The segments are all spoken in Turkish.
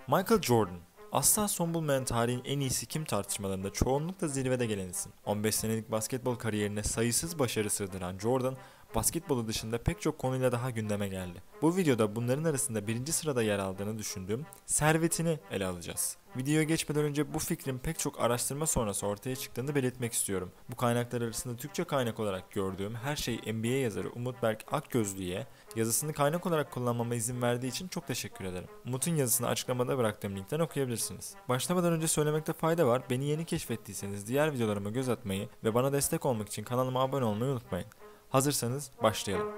Michael Jordan, asla son bulmayan tarihin en iyisi kim tartışmalarında çoğunlukla zirvede gelen isim. 15 senelik basketbol kariyerine sayısız başarı sığdıran Jordan, basketbolu dışında pek çok konuyla daha gündeme geldi. Bu videoda bunların arasında birinci sırada yer aldığını düşündüğüm servetini ele alacağız. Videoya geçmeden önce bu fikrin pek çok araştırma sonrası ortaya çıktığını belirtmek istiyorum. Bu kaynaklar arasında Türkçe kaynak olarak gördüğüm Her Şey NBA yazarı Umut Berk Akgözlü'ye yazısını kaynak olarak kullanmama izin verdiği için çok teşekkür ederim. Umut'un yazısını açıklamada bıraktığım linkten okuyabilirsiniz. Başlamadan önce söylemekte fayda var. Beni yeni keşfettiyseniz diğer videolarıma göz atmayı ve bana destek olmak için kanalıma abone olmayı unutmayın. Hazırsanız başlayalım.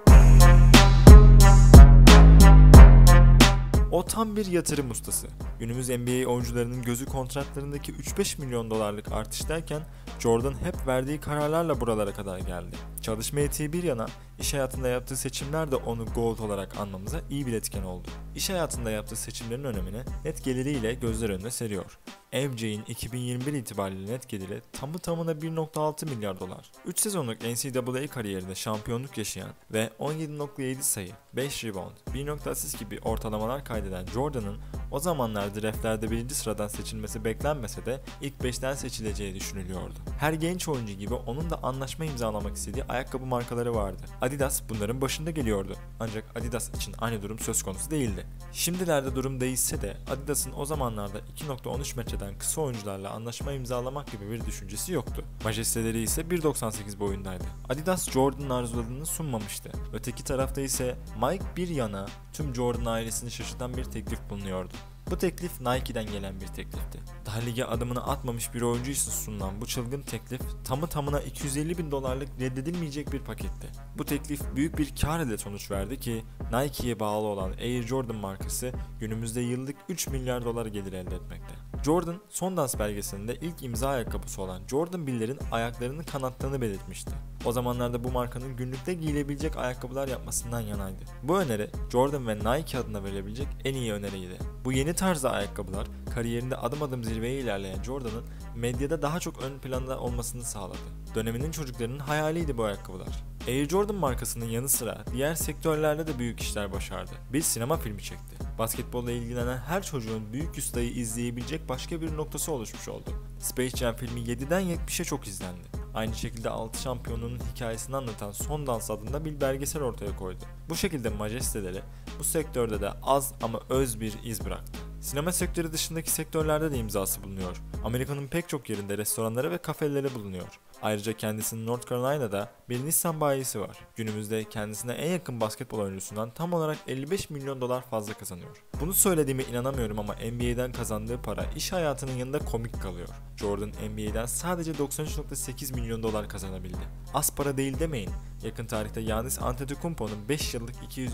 O tam bir yatırım ustası. Günümüz NBA oyuncularının gözü kontratlarındaki 3-5 milyon dolarlık artış derken Jordan hep verdiği kararlarla buralara kadar geldi. Çalışma etiği bir yana, iş hayatında yaptığı seçimler de onu GOAT olarak anmamıza iyi bir etken oldu. İş hayatında yaptığı seçimlerin önemini net geliriyle gözler önüne seriyor. MJ'in 2021 itibariyle net geliri tamı tamına 1.6 milyar dolar. 3 sezonluk NCAA kariyerinde şampiyonluk yaşayan ve 17.7 sayı, 5 rebound, 1. asist gibi ortalamalar kaydeden Jordan'ın o zamanlar draftlerde birinci sıradan seçilmesi beklenmese de ilk 5'ten seçileceği düşünülüyordu. Her genç oyuncu gibi onun da anlaşma imzalamak istediği ayakkabı markaları vardı. Adidas bunların başında geliyordu. Ancak Adidas için aynı durum söz konusu değildi. Şimdilerde durum değişse de Adidas'ın o zamanlarda 2.13 metreden kısa oyuncularla anlaşma imzalamak gibi bir düşüncesi yoktu. Majesteleri ise 1.98 boyundaydı. Adidas Jordan'ın arzuladığını sunmamıştı. Öteki tarafta ise Mike bir yana tüm Jordan ailesini şaşırtan bir teklif bulunuyordu. Bu teklif Nike'den gelen bir teklifti. Daha lige adımını atmamış bir oyuncu için sunulan bu çılgın teklif tamı tamına 250 bin dolarlık reddedilmeyecek bir paketti. Bu teklif büyük bir kar ile sonuç verdi ki Nike'ye bağlı olan Air Jordan markası günümüzde yıllık 3 milyar dolar gelir elde etmekte. Jordan son dans belgeselinde ilk imza ayakkabısı olan Jordan 1'lerin ayaklarını kanattığını belirtmişti. O zamanlarda bu markanın günlükte giyilebilecek ayakkabılar yapmasından yanaydı. Bu öneri Jordan ve Nike adına verilebilecek en iyi öneriydi. Bu yeni tarzda ayakkabılar kariyerinde adım adım zirveye ilerleyen Jordan'ın medyada daha çok ön planda olmasını sağladı. Döneminin çocuklarının hayaliydi bu ayakkabılar. Air Jordan markasının yanı sıra diğer sektörlerde de büyük işler başardı. Bir sinema filmi çekti. Basketbolla ilgilenen her çocuğun büyük ustayı izleyebilecek başka bir noktası oluşmuş oldu. Space Jam filmi 7'den 70'e çok izlendi. Aynı şekilde 6 şampiyonun hikayesini anlatan Son Dans adında bir belgesel ortaya koydu. Bu şekilde majesteleri bu sektörde de az ama öz bir iz bıraktı. Sinema sektörü dışındaki sektörlerde de imzası bulunuyor. Amerika'nın pek çok yerinde restoranları ve kafeleri bulunuyor. Ayrıca kendisinin North Carolina'da bir Nissan bayisi var. Günümüzde kendisine en yakın basketbol oyuncusundan tam olarak 55 milyon dolar fazla kazanıyor. Bunu söylediğime inanamıyorum ama NBA'den kazandığı para iş hayatının yanında komik kalıyor. Jordan NBA'den sadece 93.8 milyon dolar kazanabildi. Az para değil demeyin. Yakın tarihte Giannis Antetokounmpo'nun 5 yıllık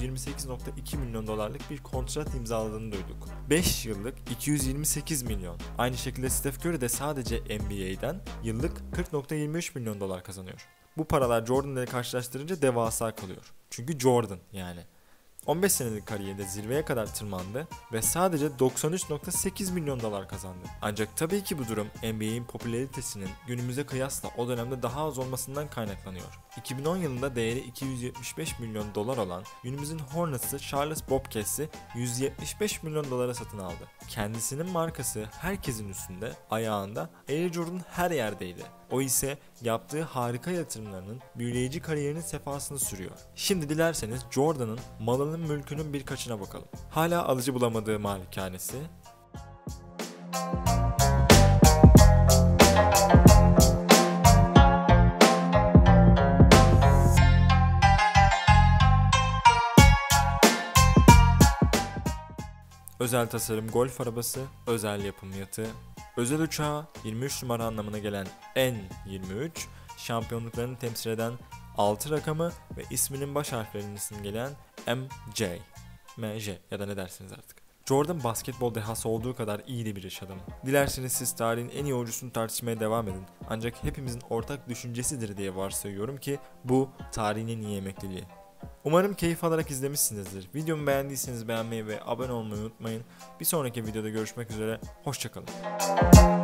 228.2 milyon dolarlık bir kontrat imzaladığını duyduk. 5 yıllık 228 milyon. Aynı şekilde Steph Curry de sadece NBA'den yıllık 40.23 milyon dolar kazanıyor. Bu paralar Jordan ile karşılaştırınca devasa kalıyor. Çünkü Jordan yani. 15 senelik kariyerinde zirveye kadar tırmandı ve sadece 93.8 milyon dolar kazandı. Ancak tabii ki bu durum NBA'in popülaritesinin günümüze kıyasla o dönemde daha az olmasından kaynaklanıyor. 2010 yılında değeri 275 milyon dolar olan günümüzün Hornets'ı Charles Bobcats'i 175 milyon dolara satın aldı. Kendisinin markası herkesin üstünde, ayağında, Air Jordan her yerdeydi. O ise yaptığı harika yatırımlarının büyüleyici kariyerinin sefasını sürüyor. Şimdi dilerseniz Jordan'ın malının mülkünün birkaçına bakalım. Hala alıcı bulamadığı malikanesi, özel tasarım golf arabası, özel yapım yatı, özel uçağı, 23 numara anlamına gelen N23, şampiyonluklarını temsil eden 6 rakamı ve isminin baş harflerinin simgeleyen MJ ya da ne dersiniz artık. Jordan basketbol dehası olduğu kadar iyi de bir iş adamı. Dilerseniz siz tarihin en iyi oyuncusunu tartışmaya devam edin. Ancak hepimizin ortak düşüncesidir diye varsayıyorum ki bu tarihin en iyi emekliliği. Umarım keyif alarak izlemişsinizdir. Videomu beğendiyseniz beğenmeyi ve abone olmayı unutmayın. Bir sonraki videoda görüşmek üzere. Hoşça kalın.